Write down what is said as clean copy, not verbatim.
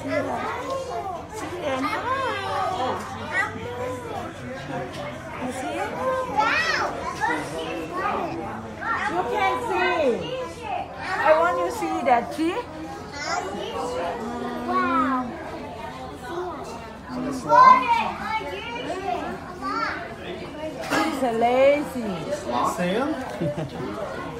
See and hi. You see it? You can see. I want you to see that. See? Wow. He's a lazy. Sand?